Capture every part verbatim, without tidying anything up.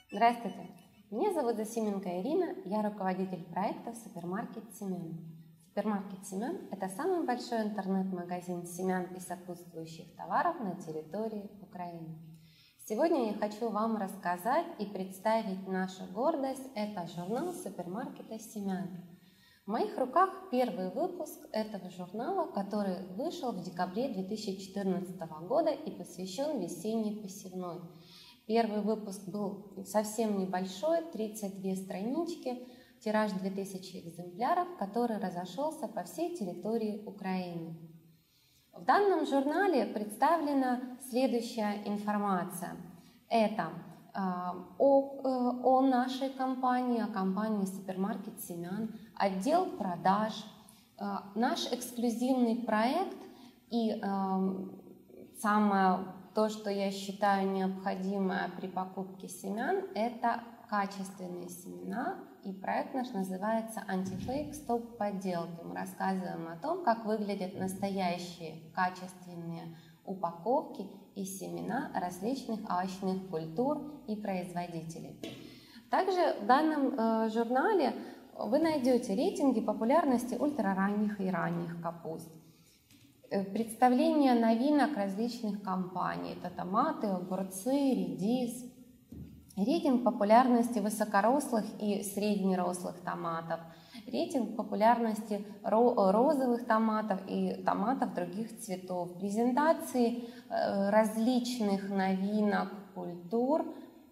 Здравствуйте, меня зовут Засименко Ирина, я руководитель проекта «Супермаркет Семян». Супермаркет Семян – это самый большой интернет-магазин семян и сопутствующих товаров на территории Украины. Сегодня я хочу вам рассказать и представить нашу гордость – это журнал супермаркета Семян. В моих руках первый выпуск этого журнала, который вышел в декабре две тысячи четырнадцатого года и посвящен весенней посевной. Первый выпуск был совсем небольшой, тридцать две странички, тираж две тысячи экземпляров, который разошелся по всей территории Украины. В данном журнале представлена следующая информация. Это э, о, э, о нашей компании, о компании Супермаркет Семян, отдел продаж, э, наш эксклюзивный проект и э, самое то, что я считаю необходимое при покупке семян, это качественные семена. И проект наш называется «Антифейк. Стоп подделки». Мы рассказываем о том, как выглядят настоящие качественные упаковки и семена различных овощных культур и производителей. Также в данном э, журнале вы найдете рейтинги популярности ультраранних и ранних капуст, представление новинок различных компаний. Это томаты, огурцы, редис. Рейтинг популярности высокорослых и среднерослых томатов. Рейтинг популярности розовых томатов и томатов других цветов. Презентации различных новинок культур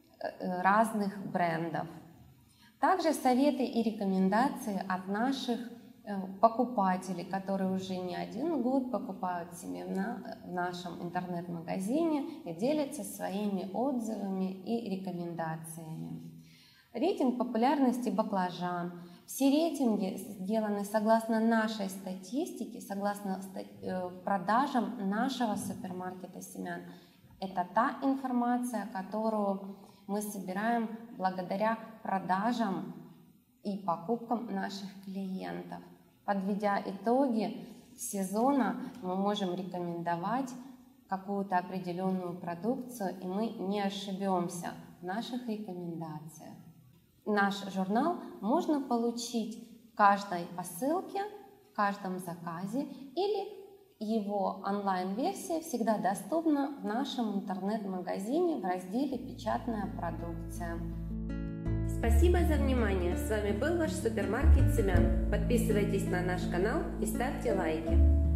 разных брендов. Также советы и рекомендации от наших покупателей, которые уже не один год покупают семена в нашем интернет-магазине и делятся своими отзывами и рекомендациями. Рейтинг популярности баклажан. Все рейтинги сделаны согласно нашей статистике, согласно продажам нашего супермаркета семян. Это та информация, которую мы собираем благодаря продажам и покупкам наших клиентов. Подведя итоги сезона, мы можем рекомендовать какую-то определенную продукцию, и мы не ошибемся в наших рекомендациях. Наш журнал можно получить в каждой посылке, в каждом заказе, или его онлайн-версия всегда доступна в нашем интернет-магазине в разделе «Печатная продукция». Спасибо за внимание. С вами был ваш супермаркет семян. Подписывайтесь на наш канал и ставьте лайки.